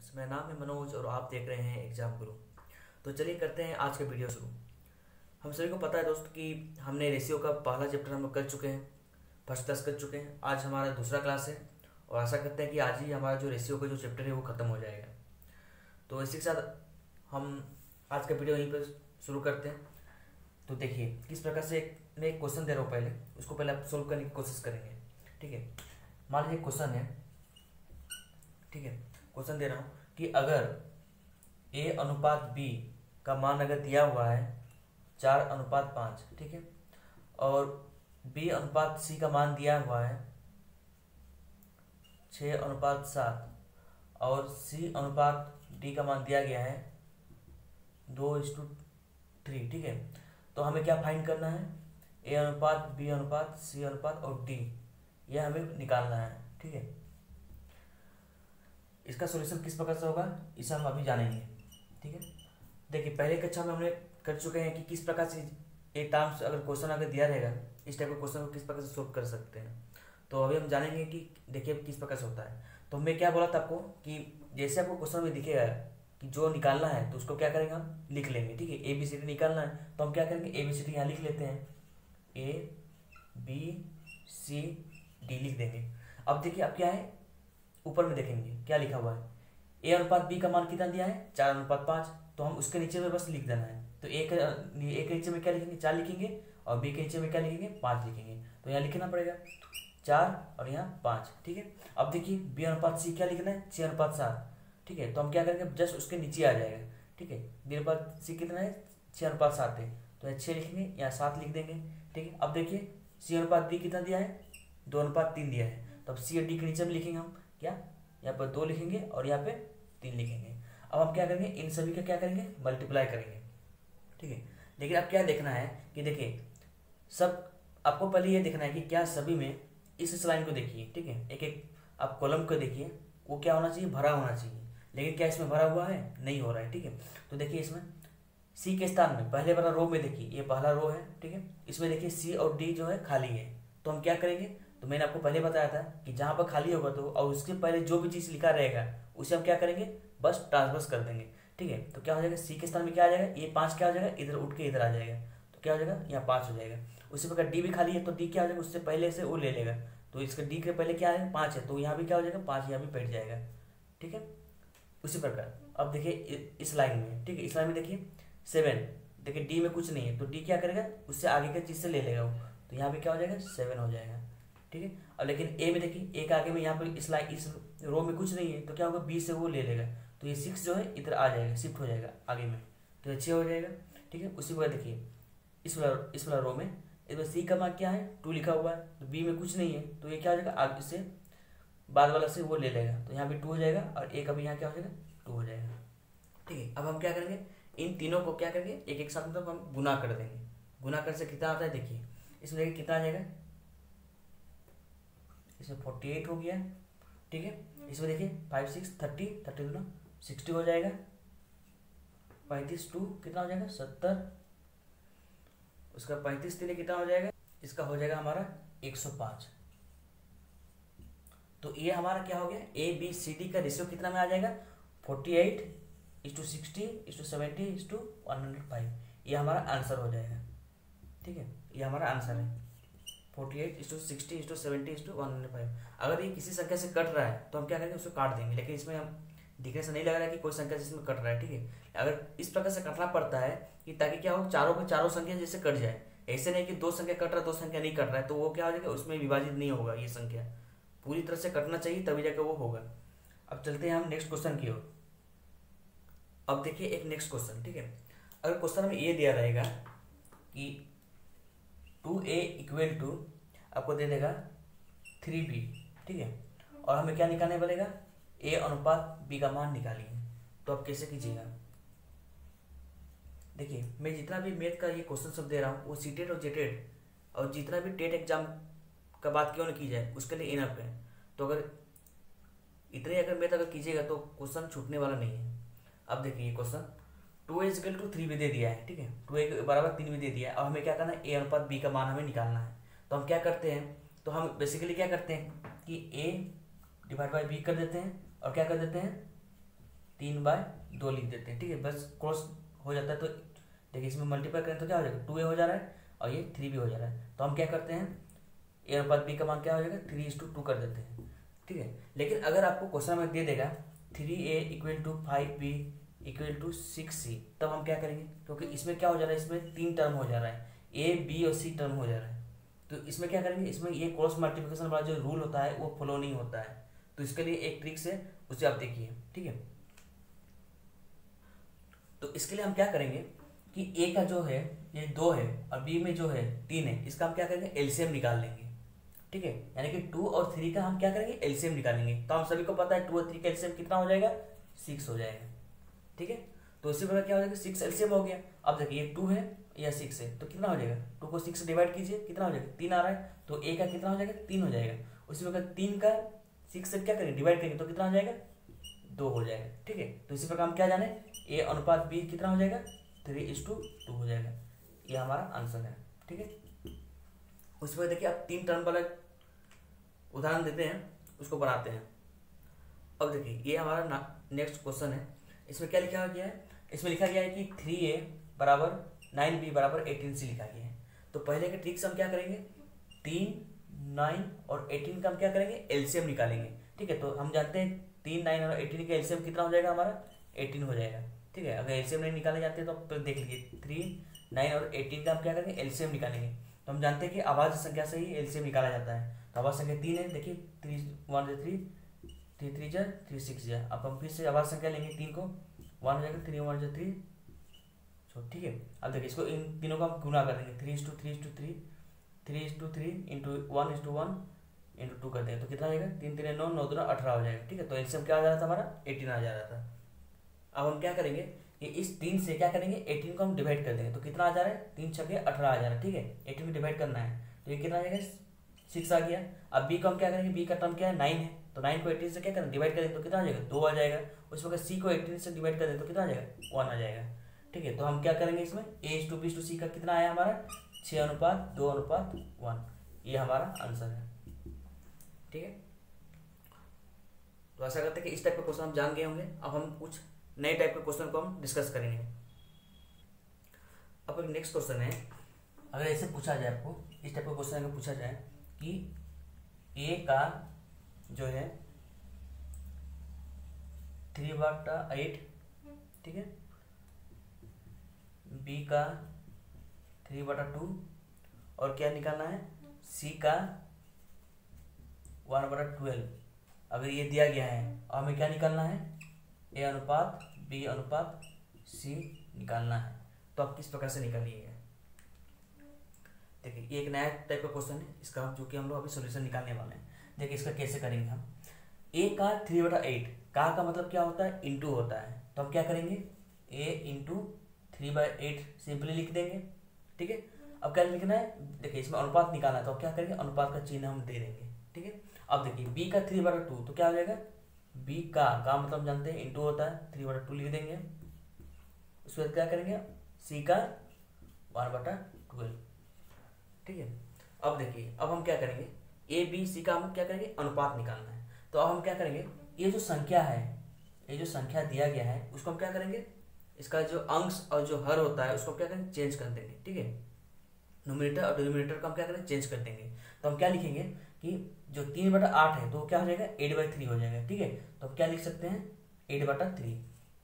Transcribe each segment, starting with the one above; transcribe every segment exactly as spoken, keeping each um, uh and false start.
Friends, मेरा नाम है मनोज और आप देख रहे हैं एग्जाम गुरु। तो चलिए करते हैं आज का वीडियो शुरू। हम सभी को पता है दोस्त कि हमने रेशियो का पहला चैप्टर हम कर चुके हैं, फर्स्ट क्लास कर चुके हैं। आज हमारा दूसरा क्लास है और आशा करते हैं कि आज ही हमारा जो रेशियो का जो चैप्टर है वो ख़त्म हो जाएगा। तो इसी के साथ हम आज का वीडियो यहीं पर शुरू करते हैं। तो देखिए किस प्रकार से एक मैं एक क्वेश्चन दे रहा हूँ, पहले उसको पहले आप सोल्व करने की कोशिश करेंगे। ठीक है, मान लीजिए क्वेश्चन है, ठीक है, क्वेश्चन दे रहा हूँ कि अगर ए अनुपात बी का मान अगर दिया हुआ है चार अनुपात पाँच, ठीक है, और बी अनुपात सी का मान दिया हुआ है छः अनुपात सात और सी अनुपात डी का मान दिया गया है दो इस टू थ्री, ठीक है, तो हमें क्या फाइंड करना है? ए अनुपात बी अनुपात सी अनुपात और डी, यह हमें निकालना है। ठीक है, इसका सॉल्यूशन किस प्रकार से होगा इसे हम अभी जानेंगे। ठीक है, देखिए पहले कक्षा में हमने कर चुके हैं कि किस प्रकार से एक टर्म्स अगर क्वेश्चन अगर दिया रहेगा इस टाइप के क्वेश्चन को किस प्रकार से सोल्व कर सकते हैं। तो अभी हम जानेंगे कि देखिए किस प्रकार से होता है। तो मैं क्या बोला था आपको कि जैसे आपको क्वेश्चन में दिखेगा कि जो निकालना है तो उसको क्या करेंगे, हम लिख लेंगे। ठीक है, ए बी सी डी निकालना है तो हम क्या करेंगे, ए बी सी डी यहाँ लिख लेते हैं, ए बी सी डी लिख देंगे। अब देखिए अब क्या है, ऊपर में देखेंगे क्या लिखा हुआ है, ए अनुपात बी का मान कितना दिया है चार अनुपात पाँच, तो हम उसके नीचे में बस लिख देना है। तो ए के ए के नीचे में क्या लिखेंगे, चार लिखेंगे, और बी के नीचे में क्या लिखेंगे, पाँच लिखेंगे। तो यहाँ लिखना पड़ेगा चार और यहाँ पाँच। ठीक है, अब देखिए बी अनुपात सी क्या लिखना है, छः अनुपात सात। ठीक है, तो हम क्या करेंगे, जस्ट उसके नीचे आ जाएगा। ठीक है, बी अनुपात सी कितना है, छः अनुपात सात है, तो यहाँ छः लिखेंगे, यहाँ सात लिख देंगे। ठीक है, अब देखिए सी अनुपात डी कितना दिया है, दो अनुपात तीन दिया है, तो अब सी और डी के नीचे में लिखेंगे हम क्या, यहाँ पर दो लिखेंगे और यहाँ पे तीन लिखेंगे। अब हम क्या करेंगे, इन सभी का क्या करेंगे, मल्टीप्लाई करेंगे। ठीक है, लेकिन अब क्या देखना है कि देखिए सब आपको पहले ये देखना है कि क्या सभी में इस लाइन को देखिए। ठीक है, एक एक आप कॉलम को देखिए, वो क्या होना चाहिए, भरा होना चाहिए, लेकिन क्या इसमें भरा हुआ है, नहीं हो रहा है। ठीक है, तो देखिए इसमें सी के स्थान में पहले वाला रो में देखिए, ये पहला रो है। ठीक है, इसमें देखिए सी और डी जो है खाली है, तो हम क्या करेंगे, तो मैंने आपको पहले बताया था कि जहाँ पर खाली होगा तो और उसके पहले जो भी चीज़ लिखा रहेगा उसे हम क्या करेंगे, बस ट्रांसफर कर देंगे। ठीक है, तो क्या हो जाएगा, सी के स्थान में क्या आ जाएगा, ये पाँच क्या हो जाएगा, इधर उठ के इधर आ जाएगा, तो क्या हो जाएगा, यहाँ पाँच हो जाएगा। उसी प्रकार डी भी खाली है तो डी क्या हो जाएगा, उससे पहले से वो ले लेगा, तो इसका डी के पहले क्या है, पाँच है, तो यहाँ भी क्या हो जाएगा, पाँच यहाँ भी बैठ जाएगा। ठीक है, उसी प्रकार अब देखिए इस लाइन में, ठीक है, इस लाइन में देखिए सेवन, देखिए डी में कुछ नहीं है तो डी क्या करेगा, उससे आगे के चीज़ से ले लेगा वो, तो यहाँ भी क्या हो जाएगा, सेवन हो जाएगा। ठीक है, अब लेकिन ए में देखिए एक आगे में यहाँ पर इस लाइन इस रो में कुछ नहीं है तो क्या होगा, बी से वो ले लेगा, तो ये सिक्स जो है इधर आ जाएगा, शिफ्ट हो जाएगा आगे में, तो ये छः हो जाएगा। ठीक है, उसी प्रकार देखिए इस वाला इस वाला रो में इसमें सी का मान क्या है, टू लिखा हुआ है, तो बी में कुछ नहीं है तो ये क्या हो जाएगा, आगे से बाद वाला से वो ले लेगा, तो यहाँ भी टू हो जाएगा और एक अभी यहाँ क्या हो जाएगा, टू हो जाएगा। ठीक है, अब हम क्या करेंगे, इन तीनों को क्या करेंगे, एक एक साथ मतलब हम गुना कर देंगे। गुना कर से कितना आता है, देखिए इसमें देखिए कितना आ जाएगा, इसमें फोर्टी एट हो गया। ठीक है, इसमें देखिए फाइव सिक्स थर्टी, थर्टी दोनों सिक्सटी हो जाएगा, पैंतीस टू कितना हो जाएगा, सत्तर, उसका पैंतीस तीन कितना हो जाएगा, इसका हो जाएगा हमारा एक सौ पाँच। तो ये हमारा क्या हो गया, ए बी सी डी का रेशियो कितना में आ जाएगा, forty eight is to sixty is to seventy is to one hundred five, ये हमारा आंसर हो जाएगा। ठीक है, ये हमारा आंसर है forty eight is to sixty is to seventy is to one hundred five. अगर ये किसी संख्या से कट रहा है तो हम क्या करेंगे, उसको काट देंगे, लेकिन इसमें हम दिखने से नहीं लग रहा है कि कोई संख्या जिसमें कट रहा है। ठीक है, अगर इस प्रकार से कटना पड़ता है कि ताकि क्या हो, चारों के चारों संख्या जैसे कट जाए, ऐसे नहीं कि दो संख्या कट रहा है दो संख्या नहीं कट रहा है, तो वो क्या हो जाएगा, उसमें विभाजित नहीं होगा, ये संख्या पूरी तरह से कटना चाहिए तभी जाकर वो होगा। अब चलते हैं हम नेक्स्ट क्वेश्चन की ओर। अब देखिए एक नेक्स्ट क्वेश्चन। ठीक है, अगर क्वेश्चन में ये दिया रहेगा कि टू ए इक्वल टू आपको दे देगा थ्री बी। ठीक है, और हमें क्या निकालने पड़ेगा, ए अनुपात बी का मान निकालिए, तो आप कैसे कीजिएगा। देखिए मैं जितना भी मैथ का ये क्वेश्चन सब दे रहा हूँ वो सीटेट और जेटेड और जितना भी टेट एग्जाम का बात क्यों न की जाए उसके लिए इनफ है। तो अगर इतने अगर मैथ अगर कीजिएगा तो क्वेश्चन छूटने वाला नहीं है। अब देखिए ये question two A equal to three भी दे दिया है। ठीक है, टू ए के बराबर तीन भी दे दिया है। अब हमें क्या करना है, ए अनुपात बी का मान हमें निकालना है। तो हम क्या करते हैं, तो हम बेसिकली क्या करते हैं कि ए डिवाइड बाई बी कर देते हैं और क्या कर देते हैं, तीन बाय दो लिख देते हैं, ठीक है, बस क्रॉस हो जाता है। तो देखिए इसमें मल्टीप्लाई करें तो क्या हो जाएगा, टू ए हो जा रहा है और ये थ्री भी हो जा रहा है। तो हम क्या करते हैं, ए अनुपात बी का मान क्या हो जाएगा, थ्री इज टू टू कर देते हैं, ठीक है। लेकिन अगर आपको क्वेश्चन में दे देगा three A equal to five B equal to six C, तब हम क्या करेंगे, क्योंकि इसमें क्या हो जा रहा है, इसमें तीन टर्म हो जा रहा है, ए बी और सी टर्म हो जा रहा है। तो इसमें क्या करेंगे, इसमें ये क्रॉस मल्टीप्लिकेशन वाला जो रूल होता है वो फॉलो नहीं होता है। तो इसके लिए एक ट्रिक्स है, उसे आप देखिए, ठीक है। तो इसके लिए हम क्या करेंगे कि ए का जो है ये दो है और बी में जो है तीन है, इसका हम क्या करेंगे, एलसीएम निकाल लेंगे, ठीक है। यानी कि टू और थ्री का हम क्या करेंगे, एलसीएम निकालेंगे। तो हम सभी को पता है टू और थ्री का एलसीएम कितना हो जाएगा, सिक्स हो जाएगा, ठीक है। तो इसी प्रकार क्या हो जाएगा, सिक्स एलसीएम हो गया। अब देखिए ये टू है या सिक्स है, तो कितना हो जाएगा, टू को सिक्स से डिवाइड कीजिए, कितना हो जाएगा, तीन आ रहा है। तो ए का कितना हो जाएगा, तीन हो जाएगा। उसी प्रकार तीन का सिक्स से क्या करेंगे, डिवाइड करेंगे, तो कितना हो जाएगा, दो हो जाएगा, ठीक है। तो इसी प्रकार हम क्या जाने, ए अनुपात बी कितना हो जाएगा, थ्री इज टू टू हो जाएगा। ये हमारा आंसर है, ठीक है। उस पर देखिए आप तीन टर्म वाला उदाहरण देते हैं, उसको बनाते हैं। अब देखिए ये हमारा नेक्स्ट क्वेश्चन है। इसमें क्या लिखा गया है, इसमें लिखा गया है कि थ्री ए बराबर नाइन बी बराबर एटीन सी लिखा गया है। तो पहले के ट्रिक से हम क्या करेंगे, तीन नाइन और एटीन का हम क्या करेंगे, एलसीएम निकालेंगे, ठीक है। तो हम जानते हैं तीन नाइन और एटीन का एलसीएम कितना हो जाएगा, हमारा एटीन हो जाएगा, ठीक है। अगर एलसीएम नहीं निकाले जाते तो फिर देख लीजिए थ्री नाइन और एटीन का हम क्या करेंगे, एलसीएम निकालेंगे। तो हम जानते हैं कि आवाज संख्या से ही एलसीएम निकाला जाता है। तो आवाज संख्या तीन है, देखिए थ्री वन जो थ्री थ्री थ्री जा थ्री सिक्स जा। अब हम फिर से आवाज संख्या लेंगे तीन को, वन हो जाएगा, थ्री वन जो थ्री, ठीक है। अब देखिए इसको इन तीनों को हम गुना कर देंगे, three is to three is to three three is to three into one is to one into two कर देंगे, तो कितना आ जाएगा, तीन तीन नौ नौ दूना अठारह हो जाएगा, ठीक है। तो एलसीएम क्या आ जा रहा था हमारा, एटीन आ जा रहा था। अब हम क्या करेंगे कि इस तीन से क्या करेंगे, एटीन को हम डिवाइड कर देंगे। तो कितना आ जा रहा है, तीन छके अठारह आ जा रहा है, ठीक है। एटीन को डिवाइड करना है, तो ये कितना आ जाएगा, सिक्स आ गया। अब बी को हम क्या करेंगे, बी का टर्म क्या है, नाइन है। तो नाइन को एटीन से क्या करें, डिवाइड करें, तो कितना आ जाएगा, दो आ जाएगा। उस वक्त सी को एटीन से डिवाइड कर दें तो कितना आ जाएगा, वन आ जाएगा, ठीक है। तो हम क्या करेंगे, इसमें A to B to C का कितना आया हमारा, छः अनुपात दो अनुपात वन, ये हमारा आंसर है, ठीक है। तो ऐसा करते हैं कि इस टाइप का क्वेश्चन हम जान गए होंगे। अब हम कुछ नए टाइप के क्वेश्चन को हम डिस्कस करेंगे। अब एक नेक्स्ट क्वेश्चन है, अगर ऐसे पूछा जाए आपको, इस टाइप का क्वेश्चन अगर पूछा जाए कि ए का जो है थ्री बटा एट, ठीक है, बी का थ्री बटा टू और क्या निकालना है, सी का वन बटा ट्वेल्व। अगर ये दिया गया है और हमें क्या निकालना है, ए अनुपात बी अनुपात सी निकालना है। तो आप किस प्रकार से निकालिएगा, देखिए ये एक नया टाइप का क्वेश्चन है, इसका जो कि हम लोग अभी सोल्यूशन निकालने वाले हैं। देखिए इसका कैसे करेंगे हम, ए का थ्री बटा एट, का का मतलब क्या होता है, इंटू होता है। तो हम क्या करेंगे, A into three by eight simply लिख देंगे, ठीक है। अब क्या लिखना है, देखिए इसमें अनुपात निकालना है, तो क्या करेंगे, अनुपात का चिन्ह हम दे देंगे, ठीक है। अब देखिए बी का थ्री बटा टू, तो क्या हो जाएगा, बी का का मतलब जानते हैं इंटू होता है, थ्री बटा टू लिख देंगे। उसके बाद क्या करेंगे, सी का वन बटा ट्वेल्व, ठीक है। अब देखिए अब हम क्या करेंगे, ए बी सी का हम क्या करेंगे, अनुपात निकालना है। तो अब हम क्या करेंगे, ये जो संख्या है, ये जो संख्या दिया गया है उसको हम क्या करेंगे, इसका जो अंश और जो हर होता है उसको क्या करेंगे, चेंज कर देंगे, ठीक है। न्यूमरेटर और डिनोमिनेटर को हम क्या करेंगे, चेंज कर देंगे। तो हम क्या लिखेंगे कि जो तीन बटा आठ है तो क्या हो जाएगा, एट बाई थ्री हो जाएगा, ठीक है। तो हम क्या लिख सकते हैं, एट बटा थ्री।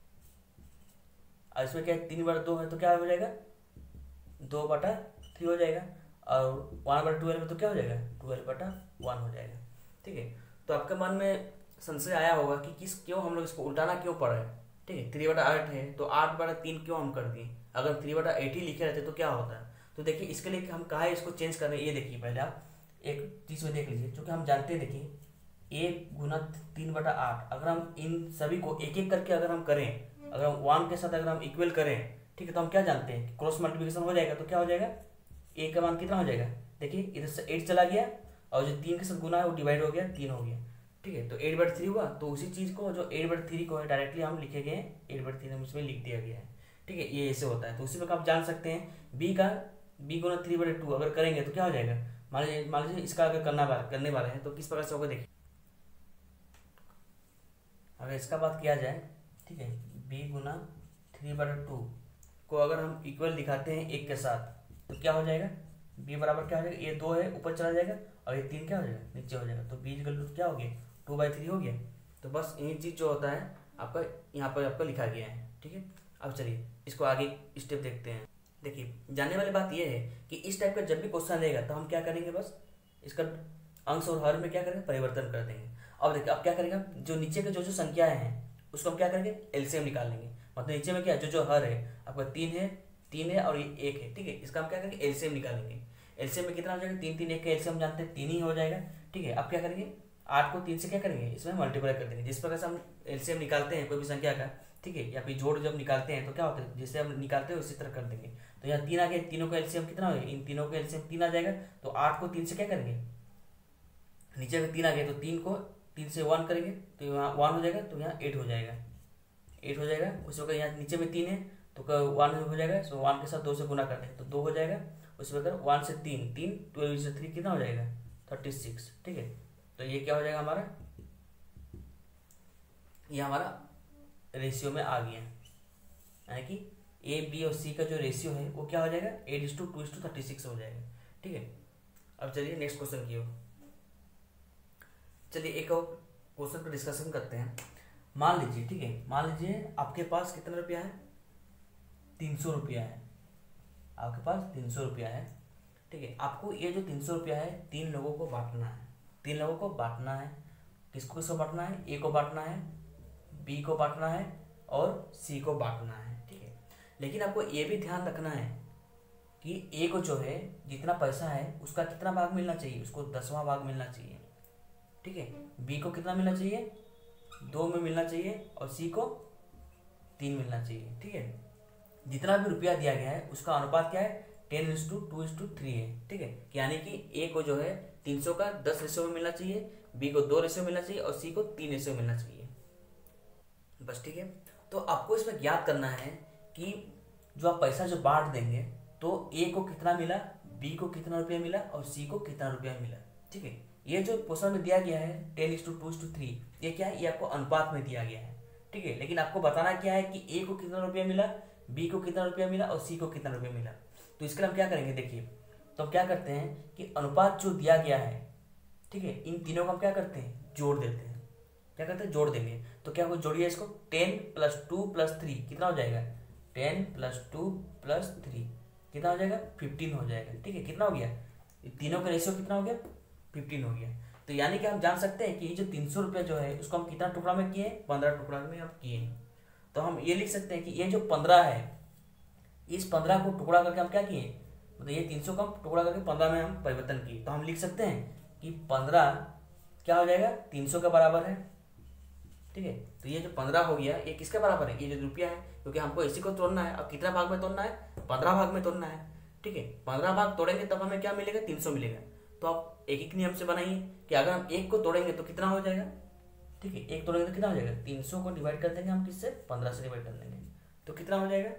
और इसमें क्या है, तीन बटा दो है तो क्या हो जाएगा, दो बटा थ्री हो जाएगा। और वन बटा ट्वेल्व में तो क्या हो जाएगा, ट्वेल्व बटा वन हो जाएगा, ठीक है। तो आपके मन में संशय आया होगा कि किस क्यों हम लोग इसको उल्टाना क्यों पड़ रहा है, ठीक है। थ्री बटा आठ है तो आठ बटा तीन क्यों हम कर दिए, अगर थ्री बटा एट ही लिखे रहते तो क्या होता है। तो देखिए इसके लिए हम कहा है इसको चेंज कर रहे हैं। ये देखिए पहले आप एक चीज में देख लीजिए, क्योंकि हम जानते हैं, देखिए एक गुना तीन बटा आठ, अगर हम इन सभी को एक एक करके अगर हम करें, अगर हम वन के साथ अगर हम इक्वल करें, ठीक है, तो हम क्या जानते हैं, क्रॉस मल्टीप्लिकेशन हो जाएगा। तो क्या हो जाएगा, ए का मान कितना हो जाएगा, देखिए इधर से एट चला गया और जो तीन के साथ गुना है वो डिवाइड हो गया, तीन हो गया, ठीक है। तो एट बट थ्री हुआ, तो उसी चीज को जो एट बट थ्री को है डायरेक्टली हम लिखे गए, एट बट थ्री उसमें लिख दिया गया है, ठीक है। ये ऐसे होता है। तो उसी प्रकार आप जान सकते हैं बी का बी गुना थ्री बटे टू अगर करेंगे तो क्या हो जाएगा, मान लीजिए मान लीजिए इसका अगर करना बार करने वाले हैं तो किस प्रकार से होगा, देखिए अगर इसका बात किया जाए, ठीक है, बी गुना थ्री बटा टू को अगर हम इक्वल दिखाते हैं एक के साथ तो क्या हो जाएगा, बी बराबर क्या हो जाएगा, ये दो है ऊपर चला जाएगा और ये तीन क्या हो जाएगा नीचे हो जाएगा, तो बी का रूट क्या हो गया टू बाई थ्री हो गया। तो बस यही चीज़ जो होता है आपका यहाँ पर आपका लिखा गया है। ठीक है, अब चलिए इसको आगे स्टेप देखते हैं। देखिए जानने वाली बात यह है कि इस टाइप का जब भी क्वेश्चन रहेगा तो हम क्या करेंगे, बस इसका अंश और हर में क्या करेंगे परिवर्तन कर देंगे। अब देखिए अब क्या करेंगे, जो नीचे के जो जो संख्याएं हैं उसको हम क्या करेंगे एलसीएम निकाल लेंगे। मतलब नीचे में क्या जो जो हर है आपका तीन है तीन है और ये एक है। ठीक है, इसका हम क्या करेंगे एलसीएम निकालेंगे। एलसीएम में कितना हो जाएगा, तीन तीन एक का एलसीएम जानते हैं तीन ही हो जाएगा। ठीक है, अब क्या करेंगे आठ को तीन से क्या करेंगे इसमें मल्टीप्लाई कर देंगे। जिस प्रकार से हम एलसीएम निकालते हैं कोई भी संख्या का, ठीक है, या फिर जोड़ जब निकालते हैं तो क्या होता है जिससे हम निकालते हैं उसी तरह कर देंगे। तो यहाँ तीन आ गया, तीनों का एलसीएम कितना हो गया, इन तीनों का एलसीएम तीन आ जाएगा। तो आठ को तीन से क्या करेंगे, नीचे में तीन आ गया तो तीन को तीन से वन करेंगे तो यहाँ वन हो जाएगा, तो यहाँ एट हो जाएगा एट हो जाएगा। उसी वक्त यहाँ नीचे में तीन है तो वन हो जाएगा, सो वन के साथ दो से गुना कर देंगे तो दो हो जाएगा। उसी वक्त वन से तीन तीन ट्वेल्व से थ्री कितना हो जाएगा थर्टी सिक्स। ठीक है, तो ये क्या हो जाएगा हमारा, ये हमारा रेशियो में आ गया, यानी कि ए बी और सी का जो रेशियो है वो क्या हो जाएगा eight is to two is to thirty six हो जाएगा। ठीक है, अब चलिए नेक्स्ट क्वेश्चन की ओर चलिए एक और क्वेश्चन पर डिस्कशन करते हैं। मान लीजिए, ठीक है, मान लीजिए आपके पास कितना रुपया है, तीन सौ रुपया है, आपके पास तीन सौ रुपया है। ठीक है, आपको ये जो तीन सौ रुपया है तीन लोगों को बांटना है, तीन लोगों को बांटना है। किसको किसको बांटना है, ए को बांटना है, बी को बांटना है और सी को बांटना है। ठीक है, लेकिन आपको ये भी ध्यान रखना है कि ए को जो है जितना पैसा है उसका कितना भाग मिलना चाहिए, उसको दसवां भाग मिलना चाहिए। ठीक है, बी को कितना मिलना चाहिए, दो में मिलना चाहिए और सी को तीन मिलना चाहिए। ठीक है, जितना भी रुपया दिया गया है उसका अनुपात क्या है ten is to two is to three है। ठीक है, यानी कि ए को जो है तीन सौ का दस रेशो में मिलना चाहिए, बी को दो रेशो में मिलना चाहिए और सी को तीन रेशो में मिलना चाहिए बस। ठीक है, तो आपको इसमें ज्ञात करना है कि जो आप पैसा जो बांट देंगे तो ए को कितना मिला, बी को कितना रुपया मिला और सी को कितना रुपया मिला। ठीक है, ये जो क्वेश्चन में दिया गया है ten is to two is to three ये क्या है, ये आपको अनुपात में दिया गया है। ठीक है, लेकिन आपको बताना क्या है कि ए को कितना रुपया मिला, बी को कितना रुपया मिला और सी को कितना रुपया मिला। तो इसके लिए हम क्या करेंगे, देखिए तो हम क्या करते हैं कि अनुपात जो दिया गया है, ठीक है, इन तीनों को हम क्या करते हैं जोड़ देते हैं। क्या करते हैं जोड़ देंगे, तो क्या होगा जोड़िए इसको, ten plus two plus three कितना हो जाएगा, ten plus two plus three कितना हो जाएगा फिफ्टीन हो जाएगा। ठीक है, कितना हो गया, तीनों का रेशियो कितना हो गया फिफ्टीन हो गया। तो यानी कि हम जान सकते हैं कि ये जो तीन सौ रुपया जो है उसको हम कितना टुकड़ा में किए, पंद्रह टुकड़ा में हम किए। तो हम ये लिख सकते हैं कि ये जो पंद्रह है इस पंद्रह को टुकड़ा करके हम क्या किए, मतलब ये तीन सौ का टुकड़ा करके पंद्रह में हम परिवर्तन किए। तो हम लिख सकते हैं कि पंद्रह क्या हो जाएगा तीन सौ के बराबर है। ठीक है, तो ये जो पंद्रह हो गया ये किसके बराबर है, ये जो रुपया है, क्योंकि हमको इसी को तोड़ना है। अब कितना भाग में तोड़ना है, पंद्रह भाग में तोड़ना है। ठीक है, पंद्रह भाग तोड़ेंगे तब हमें क्या मिलेगा, तीन सौ मिलेगा। तो आप एक एक नियम से बनाइए कि अगर हम एक को तोड़ेंगे तो कितना हो जाएगा। ठीक है, एक तोड़ेंगे तो कितना हो जाएगा, तीन सौ को डिवाइड कर देंगे हम किससे, पंद्रह से डिवाइड कर देंगे तो कितना हो जाएगा,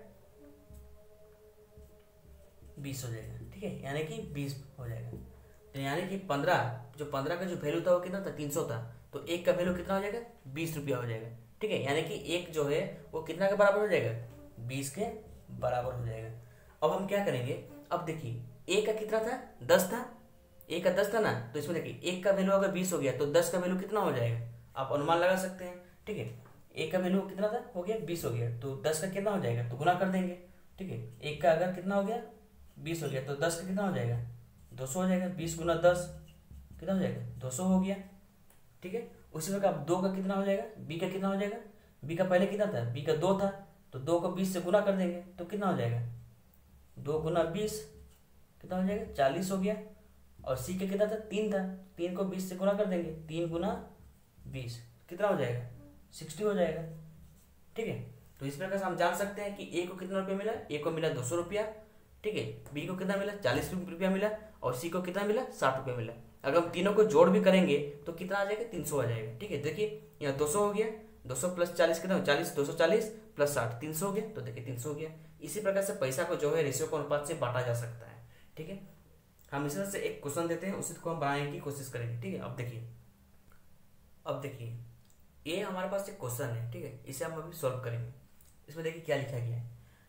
बीस हो जाएगा। ठीक है, यानी कि बीस हो जाएगा। तो यानी कि पंद्रह जो पंद्रह का जो वैल्यू था वो कितना था, तीन सौ था, तो एक का वैल्यू कितना हो जाएगा, बीस रुपया हो जाएगा। ठीक है, यानी कि एक जो है वो कितना के बराबर हो जाएगा, बीस के बराबर हो जाएगा। अब हम क्या करेंगे, अब देखिए एक का कितना था, दस था, एक का दस था ना, तो इसमें देखिए एक का वैल्यू अगर बीस हो गया तो दस का वैल्यू कितना हो जाएगा, आप अनुमान लगा सकते हैं। ठीक है, एक का वैल्यू कितना था, हो गया बीस हो गया, तो दस का कितना हो जाएगा, तो गुना कर देंगे। ठीक है, एक का अगर कितना हो गया बीस हो गया तो दस का कितना हो जाएगा, दो सौ हो जाएगा। बीस गुना दस कितना हो जाएगा, दो सौ हो गया। ठीक है, उसी प्रकार दो का कितना हो जाएगा, बी का कितना हो जाएगा, बी का पहले कितना था, बी का दो था, तो दो को बीस से गुना कर देंगे तो कितना हो जाएगा, दो गुना बीस कितना हो जाएगा, चालीस हो गया। और सी का कितना था, तीन था, तीन को बीस से गुना कर देंगे, तीन गुना बीस कितना हो जाएगा, सिक्सटी हो जाएगा। ठीक है, तो इस प्रकार से हम जान सकते हैं कि ए को कितना रुपया मिला, ए को मिला दो सौ रुपया। ठीक है, बी को कितना मिला, चालीस रुपया मिला और सी को कितना मिला, साठ रुपया मिला। अगर हम तीनों को जोड़ भी करेंगे तो कितना आ जाएगा, तीन सौ आ जाएगा। ठीक है, देखिए यहाँ दो सौ हो गया, दो सौ प्लस चालीस कितना, चालीस, दो सौ चालीस प्लस साठ, तीन सौ हो गया, तो देखिए तीन सौ हो गया। इसी प्रकार से पैसा को जो है रेशियो के अनुपात से बांटा जा सकता है। ठीक है, हम इसी तरह से एक क्वेश्चन देते हैं, उसी को हम बनाने की कोशिश करेंगे। ठीक है, अब देखिए अब देखिए ये हमारे पास एक क्वेश्चन है, ठीक है, इसे हम अभी सॉल्व करेंगे। इसमें देखिए क्या लिखा गया है।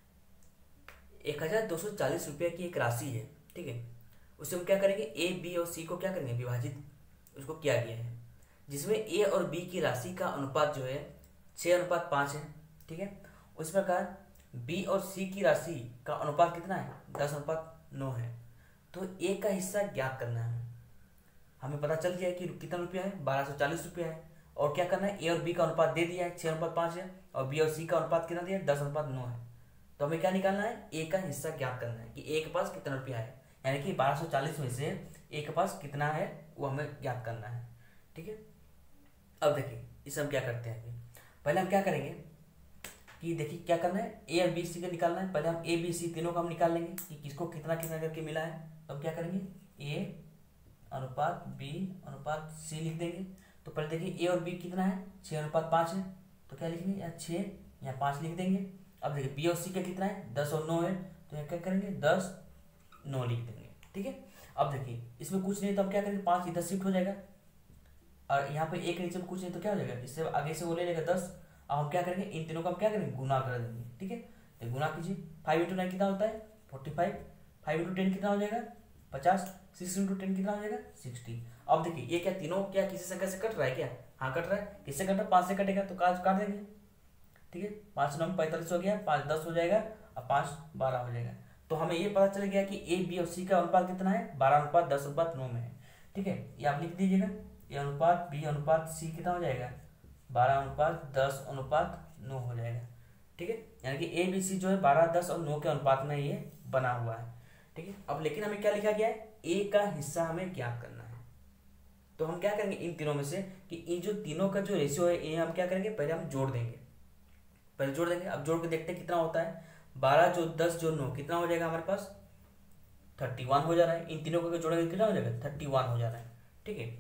एक हजार दो सौ चालीस रुपये की एक राशि है, ठीक है, उसे हम क्या करेंगे, ए बी और सी को क्या करेंगे, विभाजित उसको किया गया है, जिसमें ए और बी की राशि का अनुपात जो है छः अनुपात पाँच है, ठीक है। उस प्रकार बी और सी की राशि का अनुपात कितना है, दस अनुपात नौ है। तो ए का हिस्सा ज्ञात करना है। हमें पता चल गया कि कितना रुपया है, बारह सौ चालीस रुपया है। और क्या करना है, ए और बी का अनुपात दे दिया है, छः अनुपात पाँच है, और बी और सी का अनुपात कितना दिया है, दस अनुपात नौ है। तो हमें क्या निकालना है, ए का हिस्सा ज्ञात करना है कि ए के पास कितना रुपया है, यानी कि बारह सौ चालीस में से ए के पास कितना है वो हमें ज्ञात करना है, ठीक है। अब देखिए इसे हम क्या करते हैं, अभी पहले हम क्या करेंगे कि देखिए क्या करना है, ए और बी सी का निकालना है। पहले हम ए बी सी तीनों का हम निकाल लेंगे कि किसको कितना कितना करके मिला है। तो हम क्या करेंगे, ए अनुपात बी अनुपात सी लिख देंगे। तो पहले देखिए ए और बी कितना है, छः अनुपात पाँच है, तो क्या लिखेंगे, या छः या पाँच लिख देंगे। अब देखिए बी और सी का कितना है, दस और नौ है, तो यहाँ क्या करेंगे, दस नौ लिख देंगे, ठीक है। अब देखिए इसमें कुछ नहीं तो हम क्या करेंगे, पाँच इधर शिफ्ट हो जाएगा, और यहाँ पे एक नीचे में कुछ नहीं तो क्या हो जाएगा, इससे आगे से वो ले लेगा दस। अब हम क्या करेंगे, इन तीनों का हम क्या करेंगे, गुना कर देंगे, ठीक है। तो गुना कीजिए, फाइव इंटू नाइन कितना होता है, forty five, five into ten कितना हो जाएगा, पचास, सिक्स इंटू टेन कितना हो जाएगा, सिक्सटी। अब देखिए ये क्या तीनों क्या किसी संख्या से कट रहा है क्या, हाँ कट रहा है, किससे कट रहा है, पाँच से कटेगा तो काट काट देंगे, ठीक है। पाँच नौ में पैंतालीस हो गया, पाँच दस हो जाएगा, और पाँच बारह हो जाएगा। तो हमें ये पता चल गया कि ए बी और सी का अनुपात कितना है, बारह अनुपात दस अनुपात नौ में है, ठीक है। ये आप लिख दीजिएगा, ए अनुपात बी अनुपात सी कितना हो जाएगा, बारह अनुपात दस अनुपात नौ हो जाएगा, ठीक है। यानी कि ए बी सी जो है बारह दस और नौ के अनुपात में ये बना हुआ है, ठीक है। अब लेकिन हमें क्या लिखा गया है, ए का हिस्सा हमें ज्ञात करना है। तो हम क्या करेंगे इन तीनों में से कि इन जो तीनों का जो रेशियो है ये हम क्या करेंगे, पहले हम जोड़ देंगे, पहले जोड़ देंगे। अब जोड़ के देखते हैं कितना होता है, बारह जो दस जो नौ कितना हो जाएगा हमारे पास, थर्टी वन हो जा रहा है। इन तीनों को जोड़ेंगे कितना हो जाएगा, थर्टी वन हो जा रहा है, ठीक है।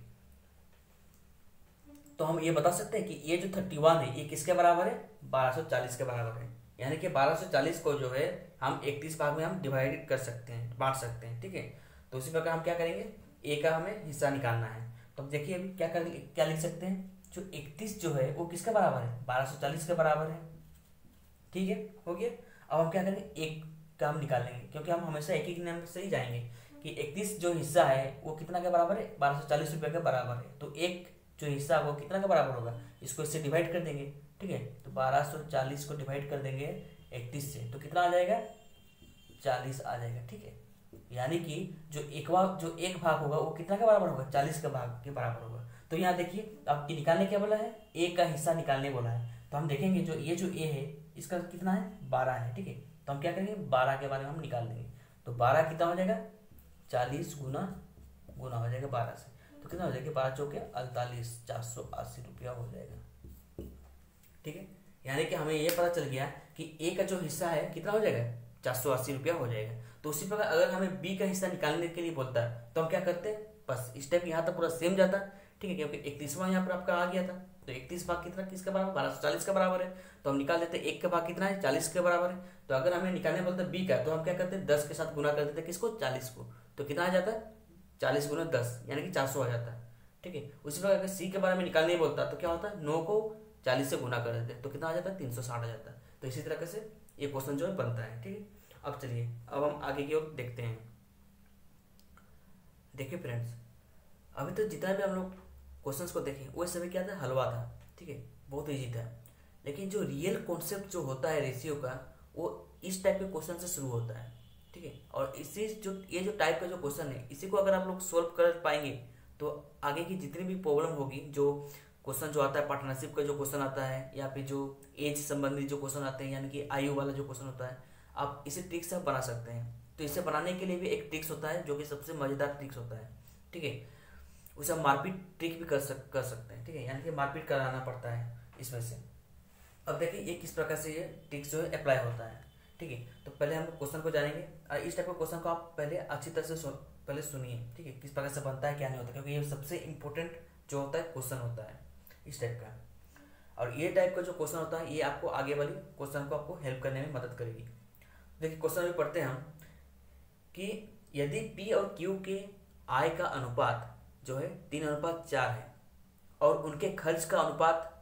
तो हम ये बता सकते हैं कि ये जो थर्टी वन है ये किसके बराबर है, बारह सौ चालीस के बराबर है। यानी कि बारह सौ चालीस को जो है हम इकतीस भाग में हम डिवाइड कर सकते हैं, बांट सकते हैं, ठीक है। तो उसी प्रकार हम क्या करेंगे, ए का हमें हिस्सा निकालना है। तो देखिए अभी क्या कर क्या लिख सकते हैं, जो इकतीस जो है वो किसके बराबर है, बारह सौ चालीस के बराबर है, ठीक है, हो गया। अब हम क्या करेंगे, एक का हम निकाल लेंगे, क्योंकि हम हमेशा एक ही नंबर से ही जाएंगे कि इकतीस जो हिस्सा है वो कितना के बराबर है, बारह सौ चालीस रुपये के बराबर है। तो एक जो हिस्सा वो कितना के बराबर होगा, इसको इससे डिवाइड कर देंगे, ठीक है। तो बारह सौ चालीस को डिवाइड कर देंगे इकतीस से, तो कितना आ जाएगा, चालीस आ जाएगा, ठीक है। यानी कि जो एक भाग जो एक भाग होगा वो कितना के बराबर होगा, चालीस के भाग के बराबर होगा। तो यहाँ देखिए आपकी निकालने क्या बोला है, ए का हिस्सा निकालने बोला है। तो हम देखेंगे जो ये जो ए है इसका कितना है, बारह है, ठीक है। तो हम क्या करेंगे, बारह के बारे में हम निकाल देंगे। तो बारह कितना हो जाएगा, चालीस गुना गुना हो जाएगा बारह से, तो कितना हो जाएगा, बारह चौके अड़तालीस, चार सौ अस्सी रुपया हो जाएगा, ठीक है। यानी कि हमें ये पता चल गया कि ए का जो हिस्सा है कितना हो जाएगा, चार सौ अस्सी रुपया हो जाएगा। तो उसी प्रकार अगर हमें बी का हिस्सा निकालने के लिए बोलता है तो हम क्या करते हैं, बस स्टेप यहाँ तक पूरा सेम जाता है, ठीक है, क्योंकि इकतीसवां यहाँ पर आपका आ गया था। तो इकतीस भाग कितना किसके बराबर, बारह सौ चालीस के बराबर है। तो हम निकाल देते हैं एक का भाग कितना है, चालीस के बराबर है। तो अगर हमें निकालने बोलते हैं बी का, तो हम क्या करते हैं, दस के साथ गुना कर देते हैं किसको, चालीस को। तो कितना आ जाता है, चालीस गुना दस यानी कि चार सौ आ जाता है, ठीक है। उसी प्रकार अगर सी के बारे में निकालने बोलता है तो क्या होता है, नौ को चालीस से गुना कर देते हैं, तो कितना आ जाता है, तीन सौ साठ आ जाता है। तो इसी तरह से ये क्वेश्चन जो है बनता है, ठीक है। अब चलिए अब हम आगे की ओर देखते हैं। देखिए फ्रेंड्स, अभी तो जितना भी हम लोग क्वेश्चंस को देखें वो सभी क्या था, हलवा था, ठीक है, बहुत इजी था। लेकिन जो रियल कॉन्सेप्ट जो होता है रेशियो का, वो इस टाइप के क्वेश्चन से शुरू होता है, ठीक है। और इसी जो ये जो टाइप का जो क्वेश्चन है, इसी को अगर आप लोग सोल्व कर पाएंगे तो आगे की जितनी भी प्रॉब्लम होगी, जो क्वेश्चन जो आता है पार्टनरशिप का जो क्वेश्चन आता है, या फिर जो एज संबंधी जो क्वेश्चन आते हैं, यानी कि आयु वाला जो क्वेश्चन होता है, आप इसे ट्रिक से आप बना सकते हैं। तो इसे बनाने के लिए भी एक ट्रिक्स होता है जो कि सबसे मजेदार ट्रिक्स होता है, ठीक है। उसे हम मारपीट ट्रिक भी कर सक कर सकते हैं, ठीक है, यानी कि मारपीट कराना पड़ता है इसमें से। अब देखिए ये किस प्रकार से ये ट्रिक्स जो है अप्लाई होता है, ठीक है। तो पहले हम क्वेश्चन को जानेंगे, और इस टाइप का क्वेश्चन को आप पहले अच्छी तरह से सुन पहले सुनिए, ठीक है, किस प्रकार से बनता है क्या नहीं होता, क्योंकि ये सबसे इंपॉर्टेंट जो होता है क्वेश्चन होता है इस टाइप का। और ये टाइप का जो क्वेश्चन होता है ये आपको आगे वाली क्वेश्चन को आपको हेल्प करने में मदद करेगी। देखिए क्वेश्चन में पढ़ते हैं हम कि यदि पी और क्यू के आय का अनुपात जो है तीन अनुपात चार है, और उनके खर्च का अनुपात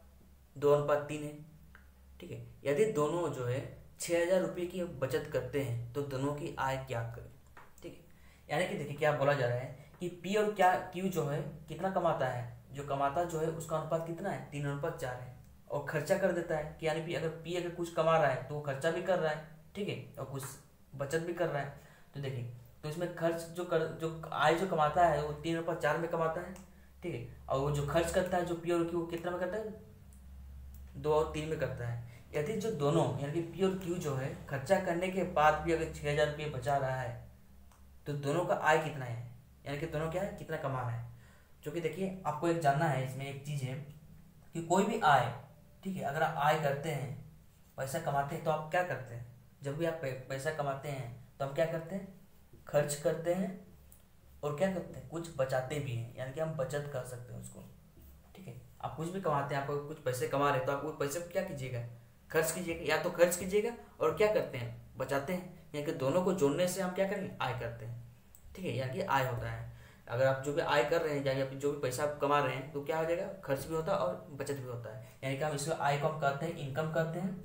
दो अनुपात तीन है। ठीक है, यदि दोनों जो है छः हजार रुपये की बचत करते हैं तो दोनों की आय क्या करें। ठीक है, यानी कि देखिए क्या बोला जा रहा है कि पी और क्या क्यू जो है कितना कमाता है, जो कमाता जो है उसका अनुपात कितना है, तीन अनुपात चार है। और खर्चा कर देता है कि यानी कि अगर पी अगर कुछ कमा रहा है तो वो खर्चा भी कर रहा है, ठीक है, और कुछ बचत भी कर रहा है। तो देखिए तो इसमें खर्च जो कर जो आय जो कमाता है वो तीन अनुपात चार में कमाता है, ठीक है, और वो जो खर्च करता है जो पी और क्यू कितना में करता है, दो और तीन में करता है। यदि जो दोनों यानी कि पी और क्यू जो है खर्चा करने के बाद भी अगर छः हजार रुपये बचा रहा है तो दोनों का आय कितना है, यानी कि दोनों क्या है कितना कमा रहा है। क्योंकि देखिए आपको एक जानना है इसमें एक चीज़ है कि कोई भी आय, ठीक है, अगर आप आय करते हैं पैसा कमाते हैं तो आप क्या करते हैं, जब भी आप पैसा कमाते हैं तो हम क्या करते हैं, खर्च करते हैं और क्या करते हैं कुछ बचाते भी हैं, यानी कि हम बचत कर सकते हैं उसको। ठीक है, आप कुछ भी कमाते हैं, आपको कुछ पैसे कमा रहे हैं तो आप वो पैसे को क्या कीजिएगा, खर्च कीजिएगा, या तो खर्च कीजिएगा और क्या करते हैं बचाते हैं, यानी कि दोनों को जोड़ने से हम क्या करेंगे आय करते हैं। ठीक है, यानी कि आय होता है अगर आप जो भी आय कर रहे हैं या जो भी पैसा आप कमा रहे हैं तो क्या हो जाएगा, खर्च भी होता है और बचत भी होता है, यानी कि हम इसमें आय को हम कहते हैं इनकम करते हैं।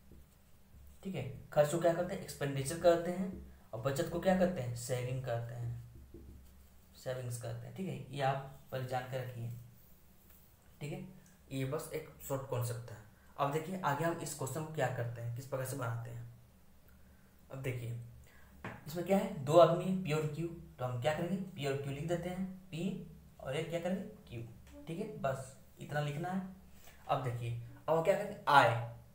ठीक है, खर्च को क्या करते हैं एक्सपेंडिचर करते हैं और बचत को क्या करते हैं सेविंग करते हैं, सेविंग्स करते हैं। ठीक है, ये आप पहले जान के रखिए। ठीक है, ये बस एक शॉर्ट कॉन्सेप्ट था। अब देखिए आगे हम इस क्वेश्चन को क्या करते हैं, किस प्रकार से बनाते हैं। अब देखिए इसमें क्या है, दो आदमी है पी और क्यू, तो हम क्या करेंगे पी और क्यू लिख देते हैं, पी और एक क्या करेंगे क्यू। ठीक है, बस इतना लिखना है। अब देखिए अब हम क्या करेंगे आय,